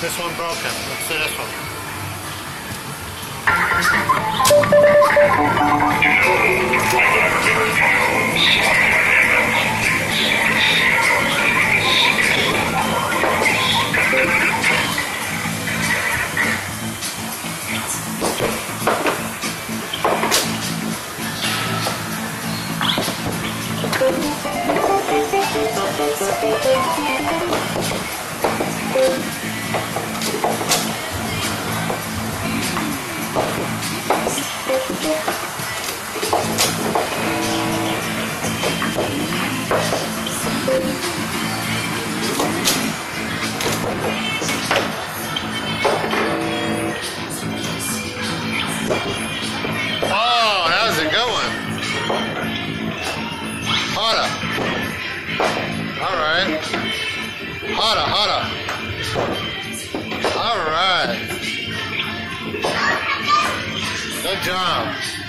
This one broken. Let's do this one. Oh, that was a good one. Harder. All right. Harder, harder. All right. Good job.